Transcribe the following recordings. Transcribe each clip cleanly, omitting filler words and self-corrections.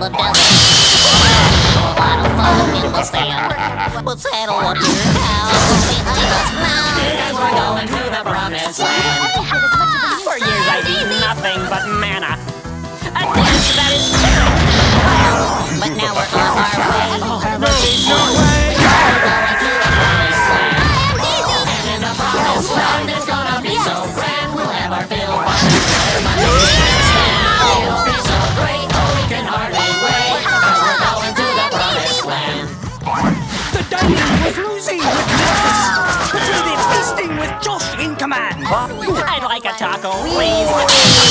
the desert. A lot of fun in the sand. We'll settle up here now. Behind us now. As we're going to the promised land. For years I've eaten nothing but manna. A dish that is terrible. But now we're on our way. I'll have a taste no way. We're going to the promised land. And in the promised land, it's gonna be so grand. We'll have our fill of fun. It'll be so great, oh, we can hardly wait. 'Cause we're going to the promised land. The dining was losing with Justice. But we'll be feasting with Josh in command. I'd like a taco, please. We're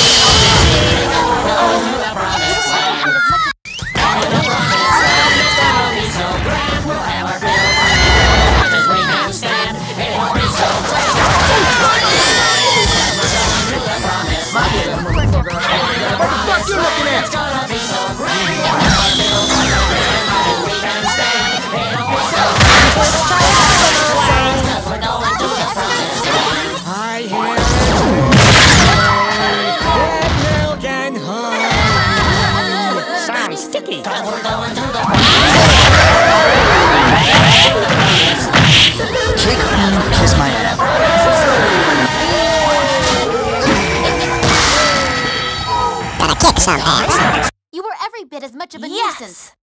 going to the promised land. And in the promised land, it's gonna be so grand. We'll have our fill of fun. As much as we can stand, it'll be so great. What you looking at? It's gonna be so great. We'll have our fill of fun. As much as we can stand, it'll be so great. 'Cause we're going to the promised land. I hear it. Milk and honey. Sounds sticky. 'Cause we're going to the promised Kick me, kiss my ass. Gonna kick some ass. You were every bit as much of a nuisance.